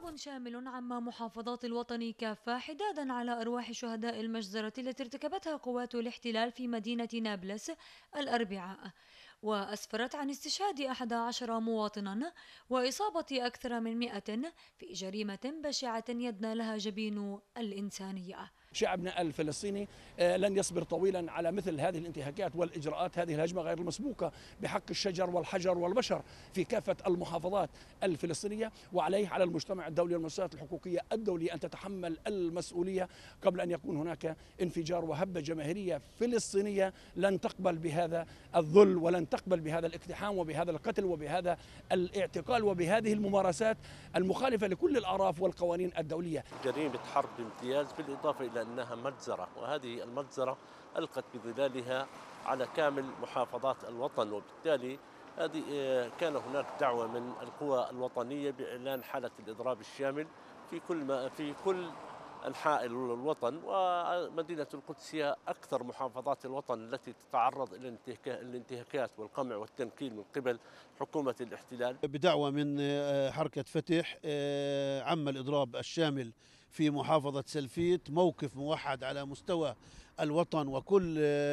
إضراب شامل عم محافظات الوطن كافة حدادا على أرواح شهداء المجزرة التي ارتكبتها قوات الاحتلال في مدينة نابلس الأربعاء، وأسفرت عن استشهاد 11 مواطنا وإصابة أكثر من 100 في جريمة بشعة يدنى لها جبين الإنسانية. شعبنا الفلسطيني لن يصبر طويلا على مثل هذه الانتهاكات والإجراءات، هذه الهجمة غير المسبوقة بحق الشجر والحجر والبشر في كافة المحافظات الفلسطينية، وعليه على المجتمع الدولي والمؤسسات الحقوقية الدولية أن تتحمل المسؤولية قبل أن يكون هناك انفجار وهبة جماهيرية فلسطينية لن تقبل بهذا الذل ولن تقبل بهذا الاقتحام وبهذا القتل وبهذا الاعتقال وبهذه الممارسات المخالفة لكل الأعراف والقوانين الدولية. جريمة حرب بامتياز، بالإضافة إلى أنها مجزرة، وهذه المجزرة ألقت بظلالها على كامل محافظات الوطن، وبالتالي هذه كان هناك دعوة من القوى الوطنية بإعلان حالة الإضراب الشامل في كل أنحاء الوطن، ومدينة القدس هي أكثر محافظات الوطن التي تتعرض إلى الانتهاكات والقمع والتنكيل من قبل حكومة الاحتلال. بدعوة من حركة فتح عم الإضراب الشامل في محافظة سلفيت، موقف موحد على مستوى الوطن وكل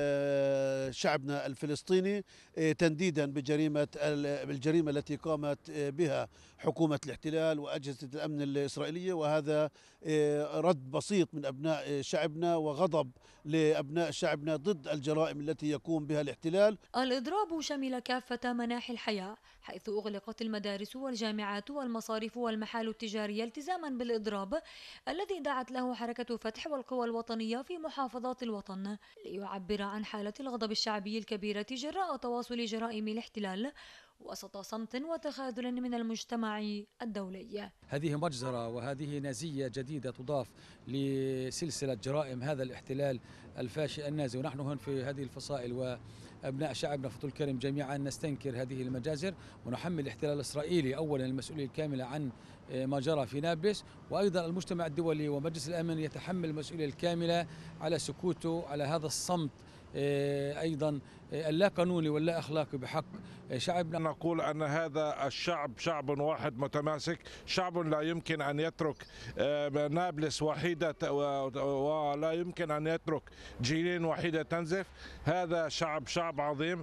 شعبنا الفلسطيني تنديدا بالجريمة التي قامت بها حكومة الاحتلال وأجهزة الأمن الإسرائيلية، وهذا رد بسيط من أبناء شعبنا وغضب لأبناء شعبنا ضد الجرائم التي يقوم بها الاحتلال. الإضراب شمل كافة مناحي الحياة، حيث أغلقت المدارس والجامعات والمصارف والمحال التجارية التزاما بالإضراب الذي دعت له حركة فتح والقوى الوطنية في محافظات الوطن، ليعبر عن حالة الغضب الشعبي الكبيرة جراء تواصل جرائم الاحتلال وسط صمت وتخاذل من المجتمع الدولي. هذه مجزرة وهذه نازية جديدة تضاف لسلسلة جرائم هذا الاحتلال الفاشي النازي، ونحن هنا في هذه الفصائل وأبناء شعبنا في طول الكرم جميعا نستنكر هذه المجازر، ونحمل الاحتلال الإسرائيلي أولا المسؤولية الكاملة عن ما جرى في نابلس، وأيضا المجتمع الدولي ومجلس الأمن يتحمل المسؤولية الكاملة على سكوته على هذا الصمت أيضا اللا قانوني واللا أخلاقي بحق شعبنا. نقول أن هذا الشعب شعب واحد متماسك، شعب لا يمكن أن يترك نابلس وحيدة ولا يمكن أن يترك جيلين وحيدة تنزف. هذا شعب عظيم،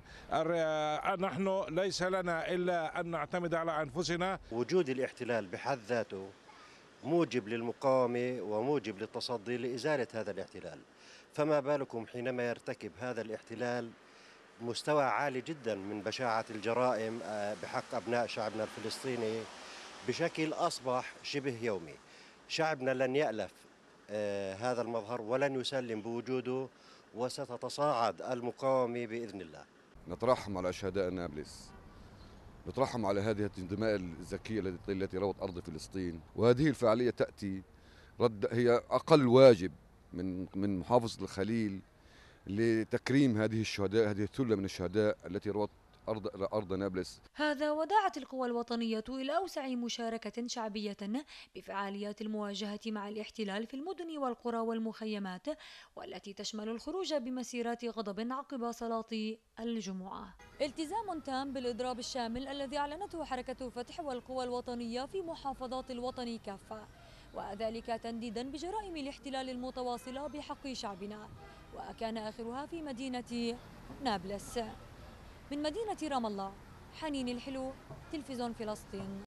نحن ليس لنا إلا أن نعتمد على أنفسنا. وجود الاحتلال بحد ذاته موجب للمقاومة وموجب للتصدي لإزالة هذا الاحتلال، فما بالكم حينما يرتكب هذا الاحتلال مستوى عالي جدا من بشاعة الجرائم بحق أبناء شعبنا الفلسطيني بشكل أصبح شبه يومي. شعبنا لن يألف هذا المظهر ولن يسلم بوجوده، وستتصاعد المقاومة بإذن الله. نترحم على شهداء نابلس، نترحم على هذه الدماء الزكية التي روت أرض فلسطين، وهذه الفعالية تأتي هي أقل واجب من محافظة الخليل لتكريم هذه الشهداء، هذه الثلة من الشهداء التي روت أرض نابلس. هذا ودعت القوى الوطنية إلى أوسع مشاركة شعبية بفعاليات المواجهة مع الاحتلال في المدن والقرى والمخيمات، والتي تشمل الخروج بمسيرات غضب عقب صلاة الجمعة. التزام تام بالإضراب الشامل الذي أعلنته حركة فتح والقوى الوطنية في محافظات الوطن كافة، وذلك تنديدا بجرائم الاحتلال المتواصلة بحق شعبنا، وكان آخرها في مدينة نابلس. من مدينة رام الله، حنين الحلو، تلفزيون فلسطين.